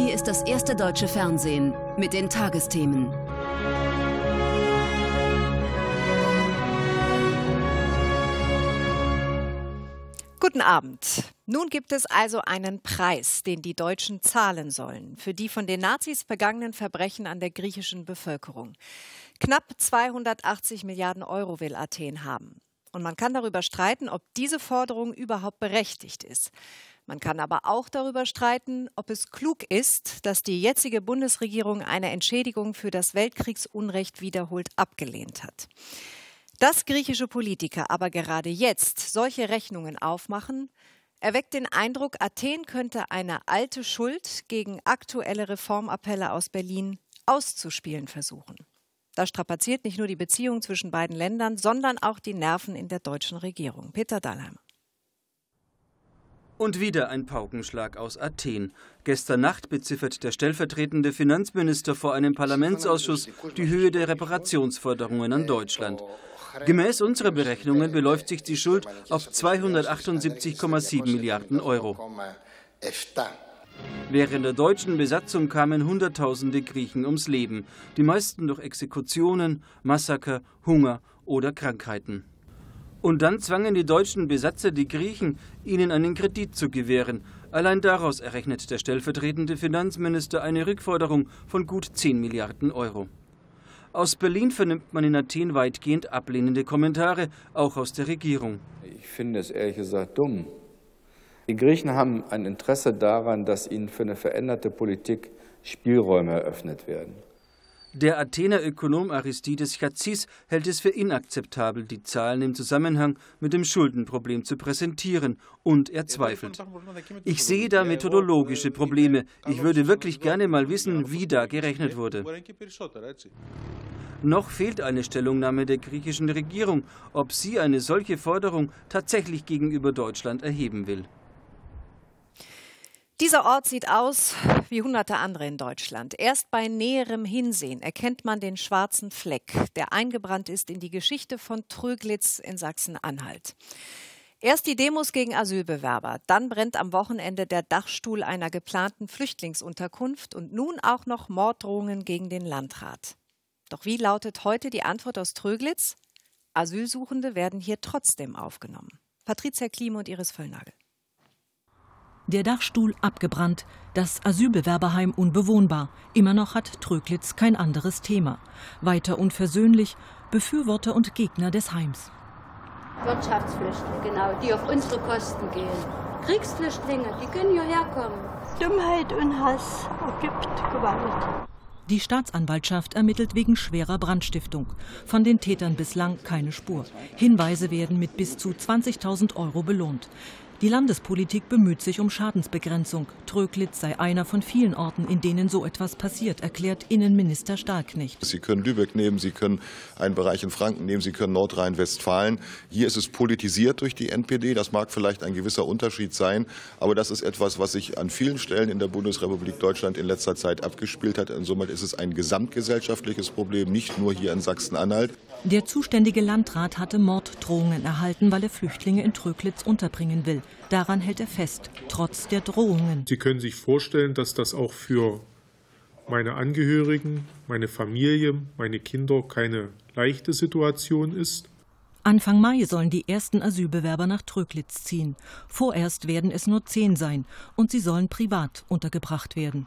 Hier ist das erste deutsche Fernsehen mit den Tagesthemen. Guten Abend. Nun gibt es also einen Preis, den die Deutschen zahlen sollen für die von den Nazis begangenen Verbrechen an der griechischen Bevölkerung. Knapp 280 Milliarden Euro will Athen haben. Und man kann darüber streiten, ob diese Forderung überhaupt berechtigt ist. Man kann aber auch darüber streiten, ob es klug ist, dass die jetzige Bundesregierung eine Entschädigung für das Weltkriegsunrecht wiederholt abgelehnt hat. Dass griechische Politiker aber gerade jetzt solche Rechnungen aufmachen, erweckt den Eindruck, Athen könnte eine alte Schuld gegen aktuelle Reformappelle aus Berlin auszuspielen versuchen. Das strapaziert nicht nur die Beziehung zwischen beiden Ländern, sondern auch die Nerven in der deutschen Regierung. Peter Dahlheimer. Und wieder ein Paukenschlag aus Athen. Gestern Nacht beziffert der stellvertretende Finanzminister vor einem Parlamentsausschuss die Höhe der Reparationsforderungen an Deutschland. Gemäß unserer Berechnungen beläuft sich die Schuld auf 278,7 Milliarden Euro. Während der deutschen Besatzung kamen Hunderttausende Griechen ums Leben, die meisten durch Exekutionen, Massaker, Hunger oder Krankheiten. Und dann zwangen die deutschen Besatzer die Griechen, ihnen einen Kredit zu gewähren. Allein daraus errechnet der stellvertretende Finanzminister eine Rückforderung von gut 10 Milliarden Euro. Aus Berlin vernimmt man in Athen weitgehend ablehnende Kommentare, auch aus der Regierung. Ich finde es ehrlich gesagt dumm. Die Griechen haben ein Interesse daran, dass ihnen für eine veränderte Politik Spielräume eröffnet werden. Der Athener Ökonom Aristides Chatziz hält es für inakzeptabel, die Zahlen im Zusammenhang mit dem Schuldenproblem zu präsentieren, und er zweifelt. Ich sehe da methodologische Probleme. Ich würde wirklich gerne mal wissen, wie da gerechnet wurde. Noch fehlt eine Stellungnahme der griechischen Regierung, ob sie eine solche Forderung tatsächlich gegenüber Deutschland erheben will. Dieser Ort sieht aus wie hunderte andere in Deutschland. Erst bei näherem Hinsehen erkennt man den schwarzen Fleck, der eingebrannt ist in die Geschichte von Tröglitz in Sachsen-Anhalt. Erst die Demos gegen Asylbewerber, dann brennt am Wochenende der Dachstuhl einer geplanten Flüchtlingsunterkunft und nun auch noch Morddrohungen gegen den Landrat. Doch wie lautet heute die Antwort aus Tröglitz? Asylsuchende werden hier trotzdem aufgenommen. Patricia Kliem und Iris Völlnagel. Der Dachstuhl abgebrannt, das Asylbewerberheim unbewohnbar. Immer noch hat Tröglitz kein anderes Thema. Weiter unversöhnlich Befürworter und Gegner des Heims. Wirtschaftsflüchtlinge, genau, die auf unsere Kosten gehen. Kriegsflüchtlinge, die können hierher kommen. Dummheit und Hass ergibt Gewalt. Die Staatsanwaltschaft ermittelt wegen schwerer Brandstiftung. Von den Tätern bislang keine Spur. Hinweise werden mit bis zu 20.000 Euro belohnt. Die Landespolitik bemüht sich um Schadensbegrenzung. Tröglitz sei einer von vielen Orten, in denen so etwas passiert, erklärt Innenminister Stahlknecht. Sie können Lübeck nehmen, Sie können einen Bereich in Franken nehmen, Sie können Nordrhein-Westfalen. Hier ist es politisiert durch die NPD. Das mag vielleicht ein gewisser Unterschied sein, aber das ist etwas, was sich an vielen Stellen in der Bundesrepublik Deutschland in letzter Zeit abgespielt hat. Und somit ist es ein gesamtgesellschaftliches Problem, nicht nur hier in Sachsen-Anhalt. Der zuständige Landrat hatte Morddrohungen erhalten, weil er Flüchtlinge in Tröglitz unterbringen will. Daran hält er fest, trotz der Drohungen. Sie können sich vorstellen, dass das auch für meine Angehörigen, meine Familie, meine Kinder keine leichte Situation ist. Anfang Mai sollen die ersten Asylbewerber nach Tröglitz ziehen. Vorerst werden es nur 10 sein und sie sollen privat untergebracht werden.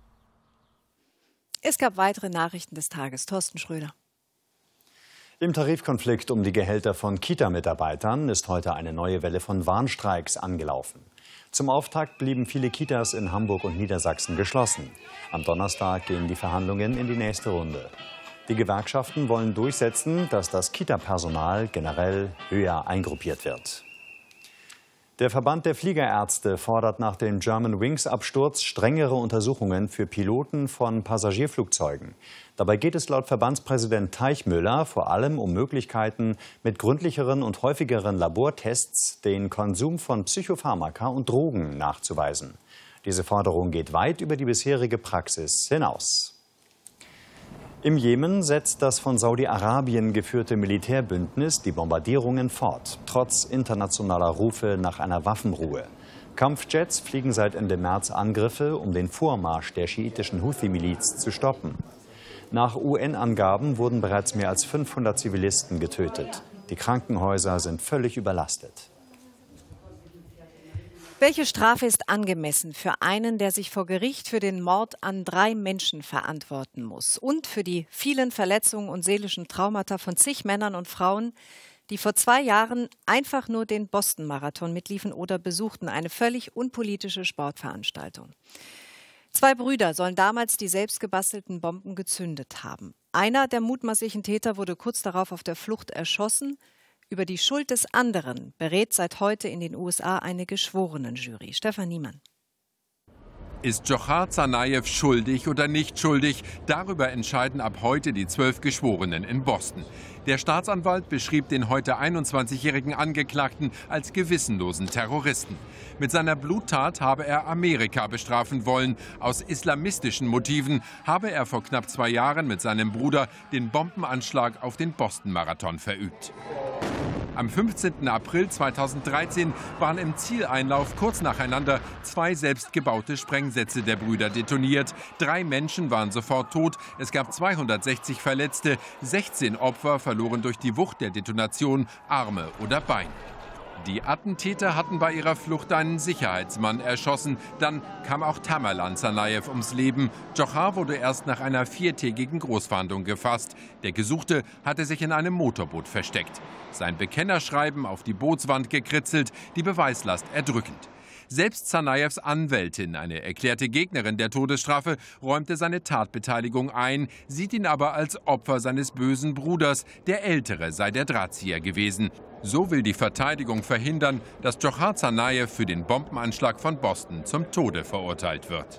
Es gab weitere Nachrichten des Tages. Thorsten Schröder. Im Tarifkonflikt um die Gehälter von Kita-Mitarbeitern ist heute eine neue Welle von Warnstreiks angelaufen. Zum Auftakt blieben viele Kitas in Hamburg und Niedersachsen geschlossen. Am Donnerstag gehen die Verhandlungen in die nächste Runde. Die Gewerkschaften wollen durchsetzen, dass das Kita-Personal generell höher eingruppiert wird. Der Verband der Fliegerärzte fordert nach dem Germanwings-Absturz strengere Untersuchungen für Piloten von Passagierflugzeugen. Dabei geht es laut Verbandspräsident Teichmüller vor allem um Möglichkeiten, mit gründlicheren und häufigeren Labortests den Konsum von Psychopharmaka und Drogen nachzuweisen. Diese Forderung geht weit über die bisherige Praxis hinaus. Im Jemen setzt das von Saudi-Arabien geführte Militärbündnis die Bombardierungen fort, trotz internationaler Rufe nach einer Waffenruhe. Kampfjets fliegen seit Ende März Angriffe, um den Vormarsch der schiitischen Houthi-Miliz zu stoppen. Nach UN-Angaben wurden bereits mehr als 500 Zivilisten getötet. Die Krankenhäuser sind völlig überlastet. Welche Strafe ist angemessen für einen, der sich vor Gericht für den Mord an 3 Menschen verantworten muss und für die vielen Verletzungen und seelischen Traumata von zig Männern und Frauen, die vor 2 Jahren einfach nur den Boston-Marathon mitliefen oder besuchten, eine völlig unpolitische Sportveranstaltung? 2 Brüder sollen damals die selbstgebastelten Bomben gezündet haben. Einer der mutmaßlichen Täter wurde kurz darauf auf der Flucht erschossen. Über die Schuld des anderen berät seit heute in den USA eine Geschworenenjury. Stefan Niemann. Ist Djokhar Tsarnaev schuldig oder nicht schuldig? Darüber entscheiden ab heute die 12 Geschworenen in Boston. Der Staatsanwalt beschrieb den heute 21-jährigen Angeklagten als gewissenlosen Terroristen. Mit seiner Bluttat habe er Amerika bestrafen wollen. Aus islamistischen Motiven habe er vor knapp 2 Jahren mit seinem Bruder den Bombenanschlag auf den Boston-Marathon verübt. Am 15. April 2013 waren im Zieleinlauf kurz nacheinander 2 selbstgebaute Sprengsätze der Brüder detoniert. 3 Menschen waren sofort tot, es gab 260 Verletzte, 16 Opfer verloren durch die Wucht der Detonation Arme oder Beine. Die Attentäter hatten bei ihrer Flucht einen Sicherheitsmann erschossen. Dann kam auch Tamerlan Tsarnaev ums Leben. Djokhar wurde erst nach einer 4-tägigen Großfahndung gefasst. Der Gesuchte hatte sich in einem Motorboot versteckt. Sein Bekennerschreiben auf die Bootswand gekritzelt, die Beweislast erdrückend. Selbst Tsarnaevs Anwältin, eine erklärte Gegnerin der Todesstrafe, räumte seine Tatbeteiligung ein, sieht ihn aber als Opfer seines bösen Bruders. Der Ältere sei der Drahtzieher gewesen. So will die Verteidigung verhindern, dass Djokhar Tsarnaev für den Bombenanschlag von Boston zum Tode verurteilt wird.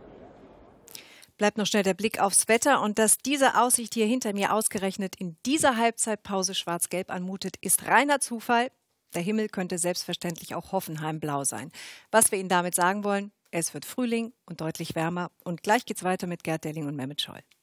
Bleibt noch schnell der Blick aufs Wetter. Und dass diese Aussicht hier hinter mir ausgerechnet in dieser Halbzeitpause schwarz-gelb anmutet, ist reiner Zufall. Der Himmel könnte selbstverständlich auch Hoffenheim-blau sein. Was wir Ihnen damit sagen wollen, es wird Frühling und deutlich wärmer. Und gleich geht's weiter mit Gerd Delling und Mehmet Scholl.